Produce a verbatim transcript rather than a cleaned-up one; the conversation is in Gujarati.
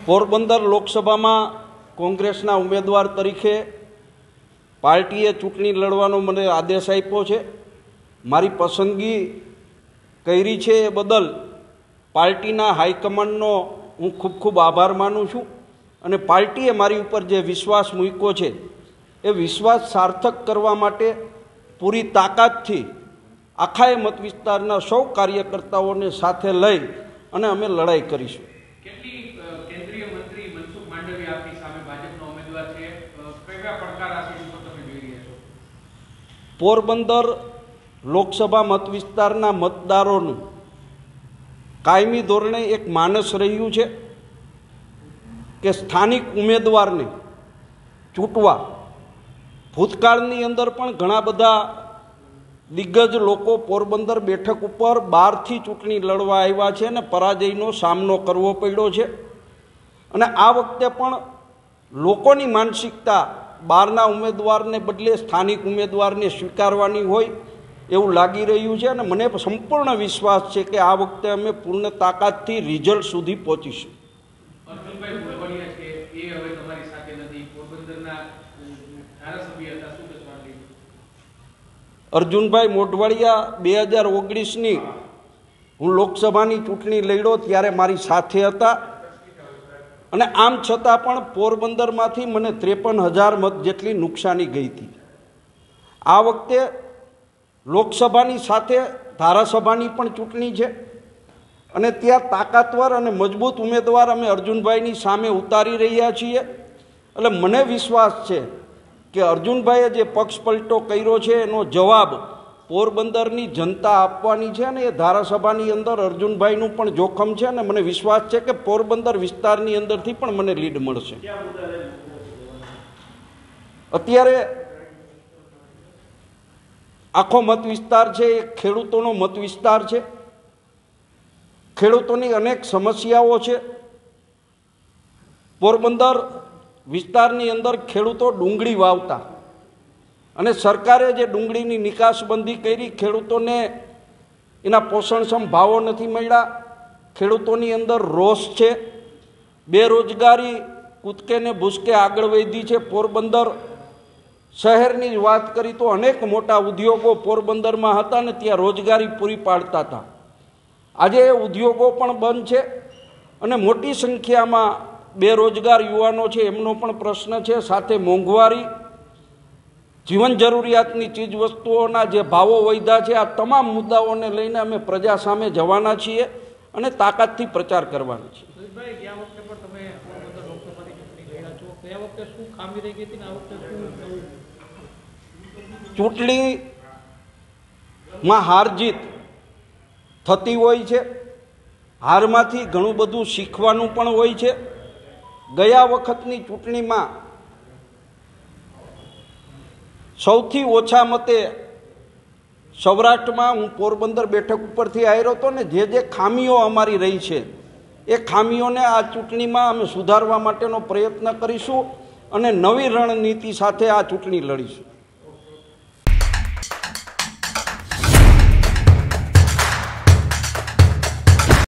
પોરબંદર લોકસભામાં કોંગ્રેસના ઉમેદવાર તરીકે પાર્ટીએ ચૂંટણી લડવાનો મને આદેશ આપ્યો છે। મારી પસંદગી કરી છે એ બદલ પાર્ટીના હાઈકમાન્ડનો હું ખૂબ ખૂબ આભાર માનું છું અને પાર્ટીએ મારી ઉપર જે વિશ્વાસ મૂક્યો છે એ વિશ્વાસ સાર્થક કરવા માટે પૂરી તાકાતથી આખા મત વિસ્તારના સૌ કાર્યકર્તાઓને સાથે લઈ અને અમે લડાઈ કરીશું। કેન્દ્રીય મંત્રી મનસુખ માંડવિયા આપની સામે ભાજપના ઉમેદવાર છે, કેવા પડકાર આપી તમે જોઈ રહ્યા છો? પોરબંદર લોકસભા મત વિસ્તારના મતદારોનું કાયમી ધોરણે એક માનસ રહ્યું છે કે સ્થાનિક ઉમેદવારને ચૂંટવા ભૂતકાળની અંદર પણ ઘણા બધા દિગ્ગજ લોકો પોરબંદર બેઠક ઉપર બહારથી ચૂંટણી લડવા આવ્યા છે અને પરાજયનો સામનો કરવો પડ્યો છે અને આ વખતે પણ લોકોની માનસિકતા બહારના ઉમેદવારને બદલે સ્થાનિક ઉમેદવારને સ્વીકારવાની હોય એવું લાગી રહ્યું છે અને મને સંપૂર્ણ વિશ્વાસ છે કે આ વખતે અમે પૂર્ણ તાકાતથી રિઝલ્ટ સુધી પહોંચીશું। અર્જુનભાઈ મોઢવાડિયા બે હજાર ઓગણીસની હું લોકસભાની ચૂંટણી લડ્યો ત્યારે મારી સાથે હતા અને આમ છતાં પણ પોરબંદરમાંથી મને ત્રેપન હજાર મત જેટલી નુકસાની ગઈ હતી। આ વખતે લોકસભાની સાથે ધારાસભાની પણ ચૂંટણી છે અને ત્યાં તાકાતવર અને મજબૂત ઉમેદવાર અમે અર્જુનભાઈની સામે ઉતારી રહ્યા છીએ। એટલે મને વિશ્વાસ છે કે અર્જુનભાઈએ જે પક્ષ પલટો કર્યો છે એનો જવાબ પોરબંદરની જનતા આપવાની છે અને એ ધારાસભાની અંદર અર્જુનભાઈનું પણ જોખમ છે અને મને વિશ્વાસ છે કે પોરબંદર વિસ્તારની અંદરથી પણ મને લીડ મળશે। અત્યારે આખો મત વિસ્તાર છે એ ખેડૂતોનો મત વિસ્તાર છે। ખેડૂતોની અનેક સમસ્યાઓ છે। પોરબંદર વિસ્તારની અંદર ખેડૂતો ડુંગળી વાવતા અને સરકારે જે ડુંગળીની નિકાસબંધી કરી, ખેડૂતોને એના પોષણક્ષમ ભાવો નથી મળ્યા। ખેડૂતોની અંદર રોષ છે, બેરોજગારી કૂદકે ને ભૂસકે આગળ વધી છે। પોરબંદર શહેરની જ વાત કરી તો અનેક મોટા ઉદ્યોગો પોરબંદરમાં હતા ને ત્યાં રોજગારી પૂરી પાડતા હતા। આજે એ ઉદ્યોગો પણ બંધ છે અને મોટી સંખ્યામાં બેરોજગાર યુવાનો છે એમનો પણ પ્રશ્ન છે। સાથે મોંઘવારી, જીવન જરૂરિયાતની ચીજ વસ્તુઓના જે ભાવો વધ્યા છે, આ તમામ મુદ્દાઓને લઈને અમે પ્રજા સામે જવાના છીએ અને તાકાતથી પ્રચાર કરવાનો છે। ચૂંટણીમાં હાર જીત થતી હોય છે, હારમાંથી ઘણું બધું શીખવાનું પણ હોય છે। ગયા વખતની ચૂંટણીમાં સૌથી ઓછા મતે સૌરાષ્ટ્રમાં હું પોરબંદર બેઠક ઉપરથી આવ્યો હતો ને જે જે ખામીઓ અમારી રહી છે એ ખામીઓને આ ચૂંટણીમાં અમે સુધારવા માટેનો પ્રયત્ન કરીશું અને નવી રણનીતિ સાથે આ ચૂંટણી લડીશું।